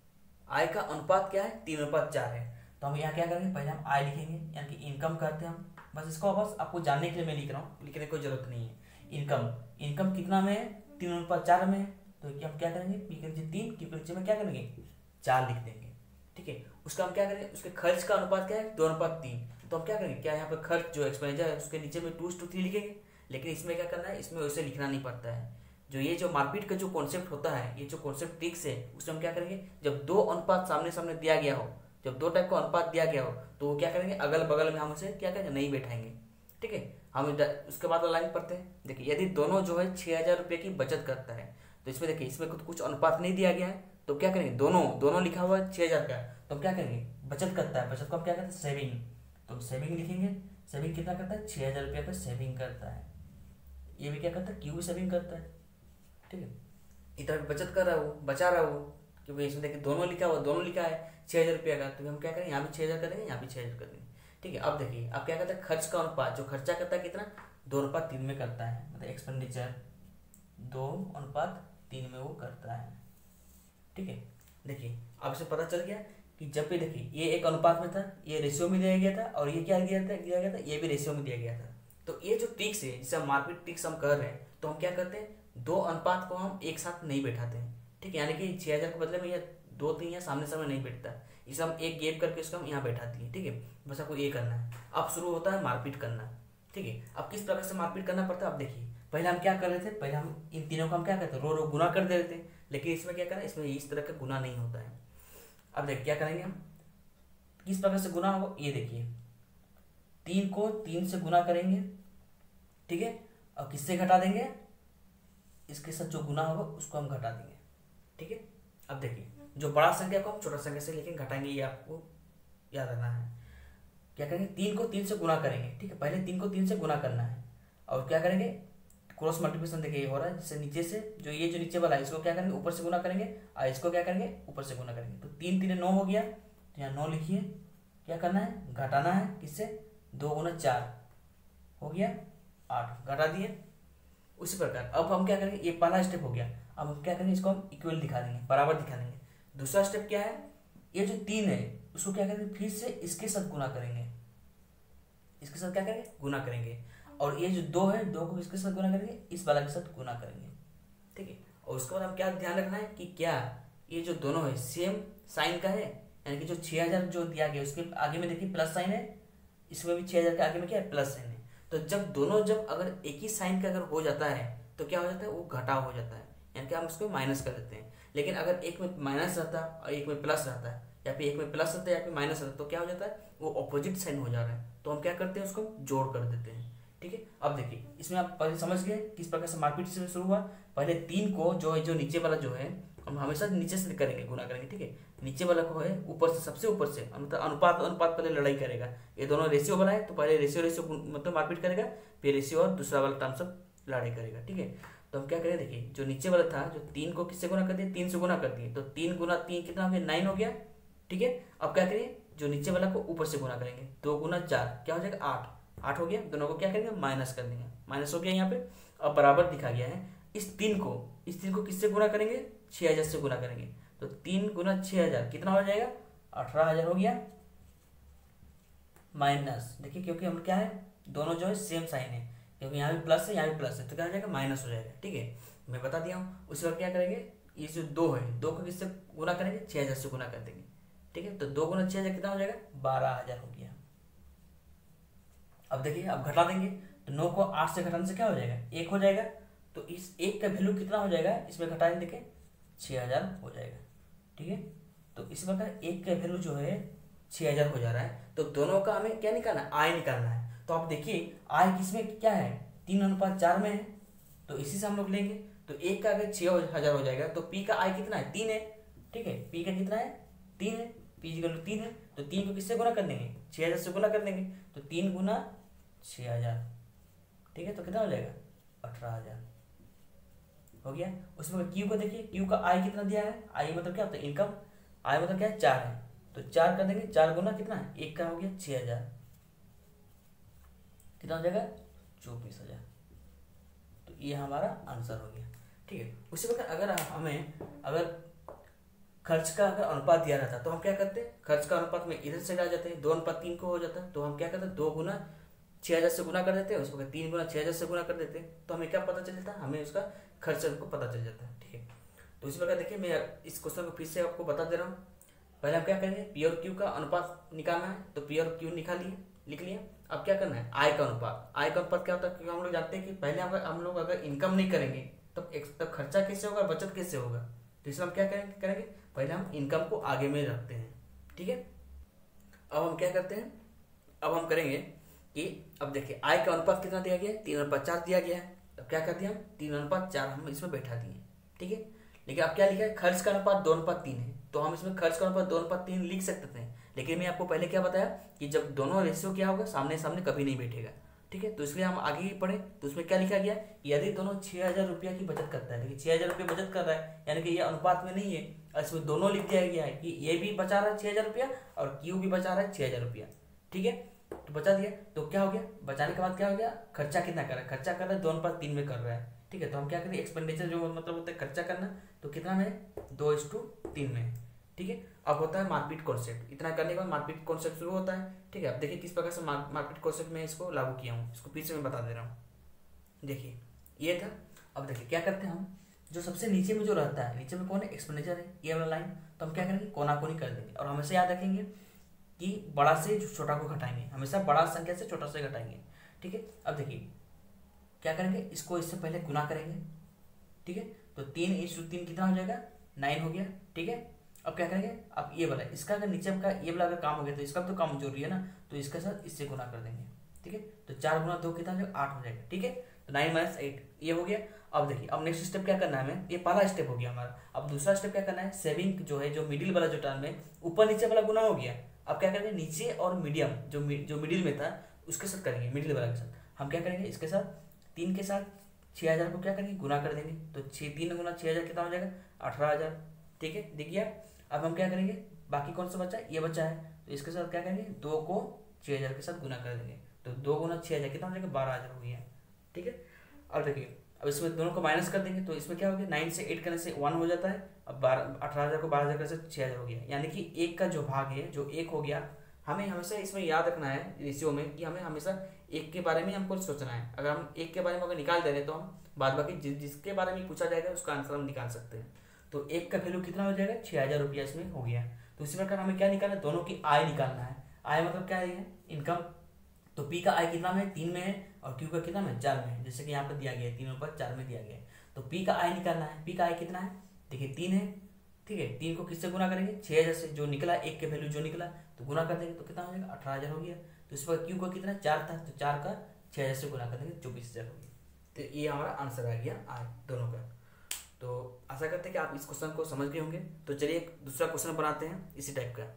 आय का अनुपात क्या है तीन अनुपात चार है, तो हम यहाँ क्या करेंगे पहले हम आय लिखेंगे, यानी कि इनकम करते हैं हम। बस इसको बस आपको जानने के लिए मैं लिख रहा हूँ, लिखने की कोई जरूरत नहीं है। इनकम, इनकम कितना में है, तीन अनुपात चार में है, तो हम क्या करेंगे पी के नीचे तीन, क्यू के नीचे में क्या करेंगे चार लिख देंगे। ठीक है, उसका हम क्या करेंगे, उसके खर्च का अनुपात क्या है दो अनुपात तीन, तो हम क्या करेंगे क्या यहाँ पे खर्च जो एक्सपेंडिचर है उसके नीचे में टू टू थ्री लिखेंगे। लेकिन इसमें क्या करना है, इसमें वैसे लिखना नहीं पड़ता है। जो ये जो मारपीट का जो कॉन्सेप्ट होता है, ये जो कॉन्सेप्ट ट्रिक्स है, उसमें हम क्या करेंगे जब दो अनुपात सामने सामने दिया गया हो, जब दो टाइप का अनुपात दिया गया हो तो वो क्या करेंगे अगल बगल में हम उसे क्या करेंगे नहीं बैठाएंगे। ठीक है, हम उसके बाद लाइन पढ़ते हैं। देखिए यदि दोनों जो है छः हजार रुपये की बचत करता है तो इसमें देखिए इसमें कुछ कुछ अनुपात नहीं दिया गया है, तो क्या करेंगे दोनों दोनों लिखा हुआ है छः हजार का, तो हम क्या करेंगे बचत करता है, बचत को हम क्या करते हैं सेविंग, तो सेविंग लिखेंगे। सेविंग कितना करता है छः हजार रुपये का सेविंग करता है, ये भी क्या करता है क्यू भी सेविंग करता है। ठीक है, इधर बचत कर रहा है वो, बचा रहा है वो, क्योंकि इसमें देखिए दोनों लिखा हुआ दोनों लिखा है छः हजार रुपये का, तो हम क्या करेंगे यहाँ भी छः हजार कर देंगे यहाँ भी छः हजार कर देंगे। ठीक है, अब देखिए अब क्या करता है खर्च का अनुपात, जो खर्चा करता है कितना दो अनुपात तीन में करता है, मतलब एक्सपेंडिचर दो अनुपात तीन में वो करता है। ठीक है, देखिए अब इसे पता चल गया कि जब भी देखिए ये एक अनुपात में था, ये रेशियो में दिया गया था, और ये क्या दिया था दिया गया था ये भी रेशियो में दिया गया था। तो ये जो ट्रिक्स है जिसे हम मारपीट ट्रिक्स हम कर रहे हैं, तो हम क्या करते हैं दो अनुपात को हम एक साथ नहीं बैठाते हैं। ठीक है, यानी कि छः हजार के बदले में ये दो तीन यहाँ सामने सामने नहीं बैठता, इसे हम एक गेप करके इसको हम यहाँ बैठाती है। ठीक है, बस आपको ये करना है। अब शुरू होता है मारपीट करना। ठीक है, अब किस प्रकार से मारपीट करना पड़ता है, अब देखिए पहले हम क्या कर रहे थे, पहले हम इन तीनों को हम क्या करते रो रो गुना कर दे रहे थे, लेकिन इसमें क्या करें इसमें इस तरह का गुना नहीं होता है। अब देखिए क्या करेंगे हम, किस प्रकार से गुना होगा, ये देखिए तीन को तीन से गुना करेंगे। ठीक है, और किससे घटा देंगे, इसके साथ जो गुना होगा उसको हम घटा देंगे। ठीक है, अब देखिए जो बड़ा संख्या को हम छोटा संख्या से लेकिन घटाएंगे, ये आपको याद रखना है। क्या करेंगे तीन को तीन से गुना करेंगे। ठीक है, पहले तीन को तीन से गुना करना है और क्या करेंगे क्रॉस मल्टीप्लिकेशन देखिए ये हो रहा है, जिससे नीचे से जो ये जो नीचे वाला है इसको क्या करेंगे ऊपर से गुना करेंगे और इसको क्या करेंगे ऊपर से गुना करेंगे। तो तीन तीन नौ हो गया, तो यहाँ नौ लिखिए। क्या करना है घटाना है, किससे दो गुना चार हो गया आठ, घटा दिए। उसी प्रकार अब हम क्या करेंगे, ये पहला स्टेप हो गया। अब हम क्या करेंगे इसको हम इक्वल दिखा देंगे, बराबर दिखा देंगे। दूसरा स्टेप क्या है, ये जो तीन है उसको क्या करेंगे फिर से इसके साथ गुना करेंगे, इसके साथ क्या करेंगे गुना करेंगे। और ये जो दो है दो को इसके साथ गुना करेंगे, इस वाला के साथ गुना करेंगे। ठीक है, और उसके बाद हम क्या ध्यान रखना है कि क्या ये जो दोनों है सेम साइन का है, यानी कि जो छः हजार जो दिया गया उसके आगे में देखिए प्लस साइन है, इसमें भी छः हजार के आगे में क्या है प्लस साइन है। तो जब दोनों जब अगर एक ही साइन का अगर हो जाता है तो क्या हो जाता है वो घटाव हो जाता है, यानी कि हम उसको माइनस कर देते हैं। लेकिन अगर एक में माइनस रहता है और एक में प्लस रहता है, या फिर एक में प्लस रहता है या फिर माइनस रहता है, तो क्या हो जाता है वो ऑपोजिट साइन हो जा रहा है, तो हम क्या करते हैं उसको जोड़ कर देते हैं। ठीक है, अब देखिए इसमें आप पहले समझ गए किस प्रकार से मारपीट से शुरू हुआ। पहले तीन को जो है जो नीचे वाला जो है हम हमेशा नीचे से करेंगे, गुना करेंगे, ठीक है। नीचे वाला को है ऊपर से, सबसे ऊपर से, मतलब अनुपात अनुपात पहले लड़ाई करेगा। ये दोनों रेशियो वाला है तो पहले रेशियो रेशियो मतलब मारपीट करेगा, फिर रेशियो और दूसरा वाला टर्म सब लड़ाई करेगा, ठीक है। तो हम क्या करें, देखिए जो नीचे वाला था, जो तीन को किससे गुना कर दिए, तीन से गुना कर दिए, तो तीन गुना तीन कितना हो गया, नाइन हो गया, ठीक है। अब क्या करिए, जो नीचे वाला को ऊपर से गुना करेंगे, दो गुना चार क्या हो जाएगा, आठ, आठ हो गया। दोनों को क्या करेंगे, माइनस कर देंगे, माइनस हो गया यहाँ पे। अब बराबर दिखा गया है। इस तीन को इस तीन को किससे गुना करेंगे, छः हजार से गुना करेंगे, तो तीन गुना छः हजार कितना हो जाएगा, अठारह हजार हो गया। माइनस, देखिए क्योंकि हम क्या है, दोनों जो है सेम साइन है, क्योंकि यहाँ भी प्लस है यहाँ भी प्लस है, तो क्या हो जाएगा, माइनस हो जाएगा, ठीक है। मैं बता दिया हूँ। उसके बाद क्या करेंगे, ये जो दो है, दो को किससे गुना करेंगे, छः हजार से गुना कर देंगे, ठीक है। तो दो गुना छः हजार कितना हो जाएगा, बारह हजार हो गया। अब देखिए, अब घटा देंगे तो नौ को आठ से घटाने से क्या हो जाएगा, एक हो जाएगा। तो इस एक का वैल्यू कितना हो जाएगा, इसमें घटाएंगे, देखें छः हजार हो जाएगा, ठीक है। तो इस प्रकार एक का वैल्यू जो है छः हजार हो जा रहा है। तो दोनों का हमें क्या निकालना है, आय निकालना है। तो आप देखिए आय किसमें क्या है, तीन अनुपात चार में है, तो इसी से हम लोग लेंगे। तो एक का अगर छः हजार हो जाएगा तो पी का आय कितना है, तीन है, ठीक है। पी का कितना है, तीन है, पी की वैल्यू तीन है। तो तीन को किससे गुना कर देंगे, छः हजार से गुना कर देंगे, तो तीन गुना छः हजार, ठीक है। तो कितना हो जाएगा, अठारह हजार हो गया। उसमें क्यू को देखिए, क्यू का आई कितना दिया है, आई मतलब क्या होता है, इनकम। आई मतलब क्या है, चार है, तो चार कर देंगे, चार गुना कितना है, एक का हो गया छः हजार, कितना हो जाएगा, चौबीस हजार। तो ये हमारा आंसर हो गया, ठीक है। उसी प्रकार अगर हमें अगर खर्च का अगर अनुपात दिया रहता तो हम क्या करते हैं, खर्च का अनुपात में इधर से आ जाते हैं, दो अनुपात तीन को हो जाता है, तो हम क्या करते हैं, दो गुना छः हजार से गुना कर देते हैं, उसको तीन गुना छः हजार से गुना कर देते हैं, तो हमें क्या पता चल जाता है, हमें उसका खर्च को पता चल जाता है, ठीक है। तो इसी प्रकार देखिए, मैं इस क्वेश्चन को फिर से आपको बता दे रहा हूँ। पहले हम क्या करेंगे, पी और क्यू का अनुपात निकालना है, तो पी और क्यू निकाल लिए, लिख लिया। अब क्या करना है, आय का अनुपात। आय का अनुपात क्या होता है, क्योंकि हम लोग जानते हैं कि पहले अगर हम लोग अगर इनकम नहीं करेंगे तब तब खर्चा कैसे होगा, बचत कैसे होगा। तो इसमें हम क्या करेंगे करेंगे पहले हम इनकम को आगे में रखते हैं, ठीक है। अब हम क्या करते हैं, अब हम करेंगे कि अब देखिए आय का अनुपात कितना दिया गया है, तीन अनुपात चार दिया गया है। अब क्या कर दिया हम, तीन अनुपात चार हम इसमें बैठा दिए, ठीक है। लेकिन अब क्या लिखा है, खर्च का अनुपात दो अनुपात तीन है, तो हम इसमें खर्च का अनुपात दो अनुपात तीन लिख सकते थे। लेकिन मैं आपको पहले क्या बताया कि जब दोनों रेशियो क्या होगा, सामने सामने कभी नहीं बैठेगा, ठीक है। तो इसलिए हम आगे ही पढ़े, तो उसमें क्या लिखा गया, यदि दोनों छः हजार रुपया की बचत करता है, देखिए छः हजार रुपया बचत कर रहा है, यानी कि ये अनुपात में नहीं है, और इसमें दोनों लिख दिया गया है कि ये भी बचा रहा है छः हजार रुपया और क्यू भी बचा रहा है छः हजार रुपया, ठीक है। तो बचा दिया, तो क्या हो गया, बचाने के बाद क्या हो गया, खर्चा कितना कर रहा है, खर्चा कर रहा है दो अनुपात तीन में कर रहा है, ठीक है। तो हम क्या करें, एक्सपेंडिचर जो मतलब होता है खर्चा करना, तो कितना में, दो इस टू तीन में, ठीक है। अब होता है मार्कपीट कॉन्सेप्ट, इतना करने के बाद मार्कपीट कॉन्सेप्ट शुरू होता है, ठीक है। अब देखिए किस प्रकार से मार्कपीट कॉन्सेप्ट में इसको लागू किया हूँ, इसको फिर से मैं बता दे रहा हूँ। देखिए ये था। अब देखिए क्या करते हैं हम, जो सबसे नीचे में जो रहता है, नीचे में कौन है, एक्सपेंडिचर है, ये वाला लाइन, तो हम क्या करेंगे, कोना कोनी कर देंगे, और हमेशा याद रखेंगे कि बड़ा से छोटा को घटाएंगे, हमेशा बड़ा संख्या से छोटा से घटाएंगे, ठीक है। अब देखिए क्या करेंगे, इसको इससे पहले गुना करेंगे, ठीक है। तो तीन इस तीन कितना हो जाएगा, नाइन हो गया, ठीक है। अब क्या करेंगे, अब ये वाला, इसका अगर नीचे का ये वाला अगर काम हो गया तो इसका तो काम जरूरी है ना, तो इसके साथ इससे गुना कर देंगे, ठीक है। तो चार गुना दो कितना हो जाएगा, आठ हो जाएगा, ठीक है। तो नाइन माइनस एट ये हो गया। अब देखिए अब नेक्स्ट स्टेप क्या करना है हमें, ये पहला स्टेप हो गया हमारा। अब दूसरा स्टेप क्या करना है, सेविंग जो है, जो मिडिल वाला जो टर्म है, ऊपर नीचे वाला गुना हो गया। अब क्या करेंगे, नीचे और मीडियम जो जो मिडिल में था उसके साथ करेंगे, मिडिल वाला के साथ हम क्या करेंगे, इसके साथ तीन के साथ छः हजार को क्या करेंगे, गुना कर देंगे, तो छः तीन गुना छः हजार कितना हो जाएगा, अठारह हजार, ठीक है, दिख गया। अब हम क्या करेंगे, बाकी कौन सा बचा है, ये बचा है, तो इसके साथ क्या करेंगे, दो को छः हजार के साथ गुना कर देंगे, तो दो गुना छः हजार कितना हो जाएगा, बारह हजार हो गया, ठीक है। अब देखिए अब इसमें दोनों को माइनस कर देंगे, तो इसमें क्या हो गया, नाइन से एट करने से वन हो जाता है। अब बारह अठारह हजार को बारह हजार करने से छः हजार हो गया, यानी कि एक का जो भाग है, जो एक हो गया, हमें हमेशा इसमें याद रखना है रेशियो में कि हमें हमेशा एक के बारे में हमको सोचना है। अगर हम एक के बारे में अगर निकाल दे रहे तो हम बाद बाकी जिस जिसके बारे में पूछा जाएगा उसका आंसर हम निकाल सकते हैं। तो एक का वैल्यू कितना हो जाएगा, छः हजार रुपया इसमें हो गया। तो इसी प्रकार हमें क्या निकालना है, दोनों की आय निकालना है। आय मतलब क्या है, इनकम। तो पी का आय कितना में, तीन में है, और क्यू का कितना में, चार में है, जैसे कि यहाँ पर दिया गया है, तीनों पर चार में दिया गया है। तो पी का आय निकालना है। पी का आय कितना है, देखिए तीन है, ठीक है। तीन को किससे गुना करेंगे, छः हजार से, जो निकला एक के वैल्यू जो निकला तो गुना कर देंगे, तो कितना हो जाएगा, अठारह हजार हो गया। तो इस पर क्यू का कितना, चार था, तो चार का छः हजार से गुना कर देंगे, चौबीस हजार हो गया। तो ये हमारा आंसर आ गया आय दोनों का। तो आशा करते हैं कि आप इस क्वेश्चन को समझ गए होंगे। तो चलिए एक दूसरा क्वेश्चन बनाते हैं इसी टाइप का।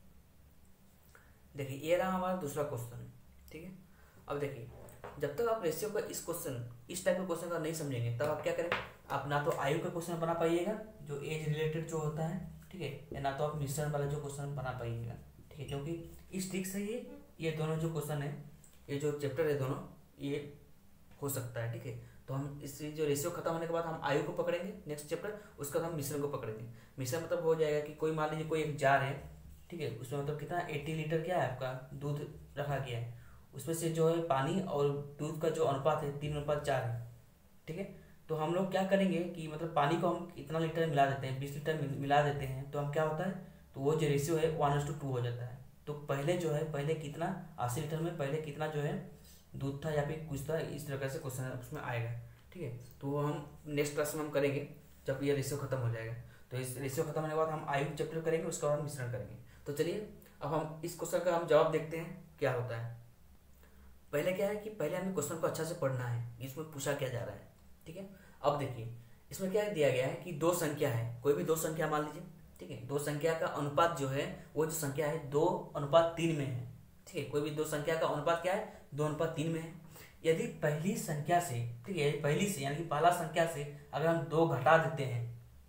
देखिए ये रहा हमारा दूसरा क्वेश्चन, ठीक है। अब देखिए जब तक आप रेशियो का इस क्वेश्चन इस टाइप का क्वेश्चन का नहीं समझेंगे तब आप क्या करें, आप ना तो आयु का क्वेश्चन बना पाइएगा जो एज रिलेटेड जो होता है, ठीक है, या ना तो आप मिश्रण वाला जो क्वेश्चन बना पाइएगा, ठीक है, क्योंकि इस ट्रिक से ही ये दोनों जो क्वेश्चन है, ये जो चैप्टर है दोनों, ये हो सकता है, ठीक है। तो हम इस जो रेशियो खत्म होने के बाद हम आयु को पकड़ेंगे नेक्स्ट चैप्टर, उसके बाद हम मिश्रण को पकड़ेंगे। मिश्रण मतलब हो जाएगा कि कोई मान लीजिए कोई एक जार है, ठीक है, उसमें मतलब कितना अस्सी लीटर क्या है आपका दूध रखा गया है, उसमें से जो है पानी और दूध का जो अनुपात है तीन अनुपात चार है, ठीक है। तो हम लोग क्या करेंगे कि मतलब पानी को हम इतना लीटर मिला देते हैं, बीस लीटर मिला देते हैं, तो हम क्या होता है, तो वो जो रेशियो है वन टू टू हो जाता है। तो पहले जो है पहले कितना अस्सी लीटर में पहले कितना जो है दूध था या फिर कुछ था, इस तरह से क्वेश्चन उसमें आएगा, ठीक है। तो वो हम नेक्स्ट क्लास में हम करेंगे जब ये रेशियो खत्म हो जाएगा। तो इस रेशियो खत्म होने के बाद हम आयु चैप्टर करेंगे, उसके बाद हम मिश्रण करेंगे। तो चलिए अब हम इस क्वेश्चन का हम जवाब देखते हैं क्या होता है। पहले क्या है कि पहले हमें क्वेश्चन को अच्छा से पढ़ना है, इसमें पूछा क्या जा रहा है, ठीक है। अब देखिए इसमें क्या दिया गया है कि दो संख्या है, कोई भी दो संख्या मान लीजिए, ठीक है, दो संख्या का अनुपात जो है वो जो संख्या है दो अनुपात तीन में है, ठीक है, कोई भी दो संख्या का अनुपात क्या है, दो अनुपात तीन में है। यदि पहली संख्या से, ठीक है, पहली से यानी कि पहला संख्या से अगर हम दो घटा देते हैं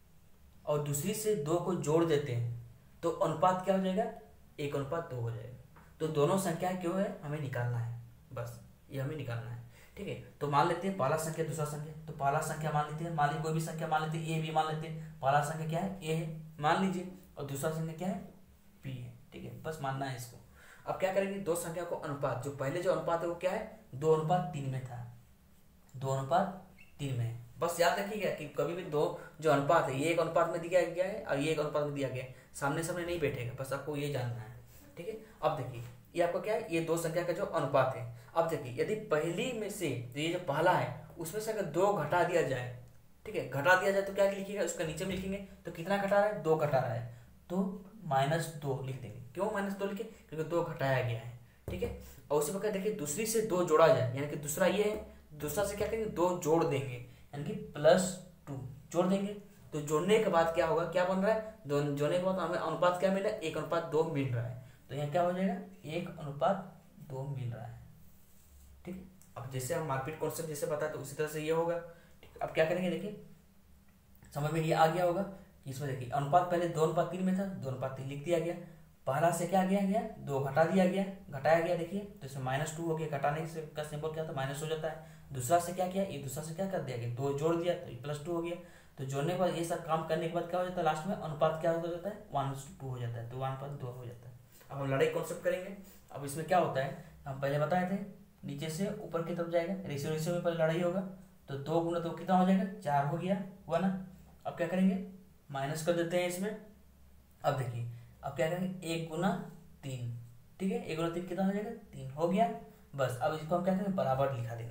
और दूसरी से दो को जोड़ देते हैं तो अनुपात क्या हो जाएगा, एक अनुपात दो हो जाएगा। तो दोनों संख्या क्यों है हमें निकालना है, बस ये हमें निकालना है, ठीक है। तो मान लेते हैं पहला संख्या दूसरा संख्या, तो पहला संख्या मान लेते हैं, मान लीजिए कोई भी संख्या मान लेते हैं, ए भी मान लेते हैं, पहला संख्या क्या है ए है मान लीजिए, और दूसरा संख्या क्या है बी है, ठीक है, बस मानना है इसको। अब क्या करेंगे, दो संख्या को अनुपात, जो पहले जो अनुपात है वो क्या है दो अनुपात तीन में था, दो अनुपात तीन में है। बस याद रखिएगा कि कभी भी दो जो अनुपात है ये एक अनुपात में दिया गया है और ये एक अनुपात में दिया गया है, सामने सामने नहीं बैठेगा, बस आपको ये जानना है, ठीक है। अब देखिए ये आपको क्या है, ये दो संख्या का जो अनुपात है। अब देखिए यदि पहली में से ये जो पहला है उसमें से अगर दो घटा दिया जाए, ठीक है, घटा दिया जाए तो क्या लिखिएगा, उसका नीचे में लिखेंगे, तो कितना घटा रहा है, दो घटा रहा है, तो माइनस दो लिख देंगे। क्यों माइनस दो लिखे, क्योंकि दो घटाया गया है, ठीक है। और उसी प्रकार देखिए दूसरी से दो जोड़ा जाए, यानी कि दूसरा ये है, दूसरा से क्या करेंगे दो जोड़ देंगे, यानी कि प्लस टू जोड़ देंगे। तो जोड़ने के बाद क्या होगा, क्या बन रहा है, दो जोड़ने के बाद हमें अनुपात क्या मिल रहा है, एक अनुपात दो मिल रहा है। तो यहाँ क्या हो जाएगा, एक अनुपात दो मिल रहा है, ठीक है। अब जैसे हम मारपीट कॉन्सेप्ट जैसे बताए तो उसी तरह से ये होगा, ठीक। अब क्या करेंगे, देखिए समझ में ये आ गया होगा कि इसमें देखिए अनुपात पहले दो अनुपात तीन में था, दो अनुपात तीन लिख दिया गया, पहला से क्या गया गया दो घटा दिया गया, घटाया गया, देखिए तो इसमें माइनस टू हो गया, घटाने से का सिंबल क्या था माइनस हो जाता है। दूसरा से क्या किया, ये दूसरा से क्या कर दिया गया, दो जोड़ दिया तो प्लस टू हो गया। तो जोड़ने के बाद ये सब काम करने के बाद क्या हो जाता है, लास्ट में अनुपात क्या हो जाता है, वन टू हो जाता है, तो वन अनुपात दो हो जाता है। अब हम लड़ाई कॉन्सेप्ट करेंगे। अब इसमें क्या होता है, हम पहले बताए थे नीचे से ऊपर की तरफ जाएगा, रेशियो रेशियो में पहले लड़ाई होगा, तो दो गुना दो कितना हो जाएगा, चार हो गया हुआ ना। अब क्या करेंगे, माइनस कर देते हैं इसमें। अब देखिए अब क्या करेंगे, एक गुना तीन, ठीक है, एक गुना तीन कितना हो जाएगा, तीन हो गया, बस। अब इसको हम क्या करेंगे, बराबर लिखा देंगे।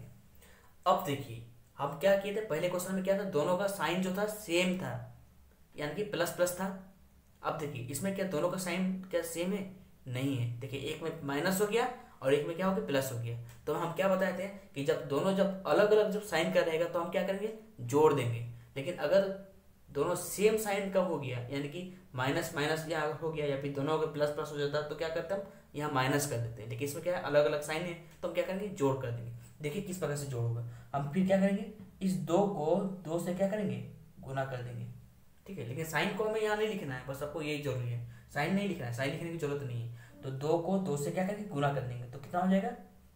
अब देखिए हम क्या किए थे, पहले क्वेश्चन में क्या था, दोनों का साइन जो था सेम था, यानी कि प्लस प्लस था। अब देखिए इसमें क्या दोनों का साइन क्या सेम है, नहीं है। देखिए एक में माइनस हो गया और एक में क्या हो गया, प्लस हो गया। तो हम क्या बताए थे कि जब दोनों जब अलग अलग जब साइन का रहेगा तो हम क्या करेंगे, जोड़ देंगे। लेकिन अगर दोनों सेम साइन का हो गया, यानी कि माइनस माइनस यहाँ हो गया या फिर दोनों का प्लस प्लस हो जाता है, तो क्या करते हैं हम यहाँ माइनस कर देते हैं। लेकिन इसमें क्या है, अलग अलग साइन है, तो हम क्या करेंगे, जोड़ कर देंगे। देखिए किस प्रकार से जोड़ होगा, हम फिर क्या करेंगे, इस दो को दो से क्या करेंगे, गुना कर देंगे, ठीक है। लेकिन साइन को हमें यहाँ नहीं लिखना है, बस आपको यही जरूरी है, साइन नहीं लिखना है, साइन लिखने की जरूरत नहीं है। तो दो को दो से क्या करेंगे, गुना कर देंगे, तो कितना हो जाएगा,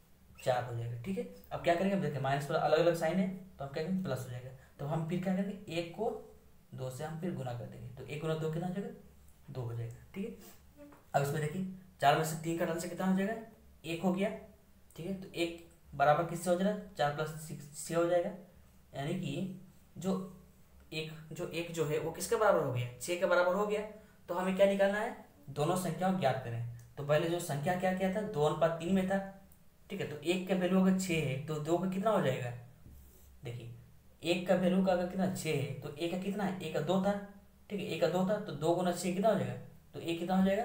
चार हो जाएगा, ठीक है। अब क्या करेंगे, देखिए माइनस पर अलग अलग साइन है तो हम क्या करेंगे, प्लस हो जाएगा। तो हम फिर क्या करेंगे, एक को दो से हम फिर गुना कर देंगे, तो एक गुना दो कितना हो जाएगा, दो हो जाएगा, ठीक है। अब इसमें देखिए चार में से तीन का से कितना हो जाएगा, एक हो गया, ठीक है। तो एक बराबर किससे हो जाएगा, चार प्लस सिक्स से हो जाएगा, यानी कि जो एक जो एक जो है वो किसके बराबर हो गया, छः के बराबर हो गया। तो हमें क्या निकालना है, दोनों संख्याओं ज्ञात करें। तो पहले जो संख्या क्या क्या था, दो अनुपात तीन में था, ठीक है। तो एक का वैल्यू अगर छः है तो दो का कितना हो जाएगा, देखिए एक का वैल्यू का अगर कितना छः है तो एक का कितना है, एक का दो था, ठीक है, एक का दो था, तो दो गुना छः कितना हो जाएगा, तो एक कितना हो जाएगा,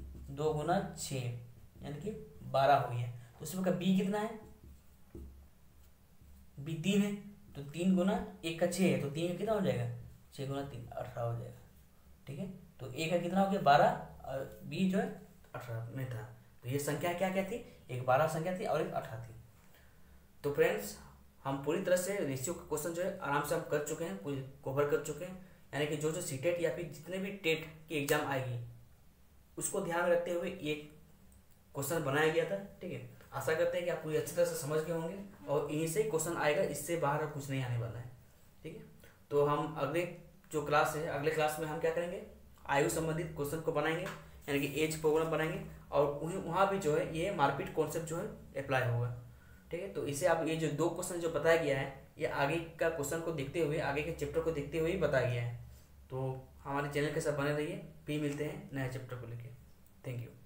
दो गुना छः यानी कि बारह हो गया। तो उसमें का बी कितना है, बी तीन है, तो तीन गुना एक का छः है, तो तीन का कितना हो जाएगा, छः गुना तीन अठारह हो जाएगा। ठीक है, तो ए का कितना हो गया बारह और बी जो है अठारह में था। तो ये संख्या क्या क्या थी, एक बारह संख्या थी और एक अठारह थी। तो फ्रेंड्स हम पूरी तरह से रेशियो का क्वेश्चन जो है आराम से हम कर चुके हैं, पूरी कवर कर चुके हैं। यानी कि जो जो सीटेट या फिर जितने भी टेट की एग्जाम आएगी उसको ध्यान में रखते हुए ये क्वेश्चन बनाया गया था। ठीक है, आशा करते हैं कि आप पूरी अच्छी तरह से समझ गए होंगे और यहीं से क्वेश्चन आएगा, इससे बाहर कुछ नहीं आने वाला है। ठीक है, तो हम अगले जो क्लास है अगले क्लास में हम क्या करेंगे, आयु संबंधित क्वेश्चन को बनाएंगे, यानी कि एज प्रोग्राम बनाएंगे और उन्हें वहाँ भी जो है ये मारपीट कॉन्सेप्ट जो है अप्लाई होगा। ठीक है, तो इसे आप ये जो दो क्वेश्चन जो बताया गया है ये आगे का क्वेश्चन को देखते हुए, आगे के चैप्टर को देखते हुए ही बताया गया है। तो हमारे चैनल के साथ बने रहिए, फिर मिलते हैं नए चैप्टर को लेके। Thank you.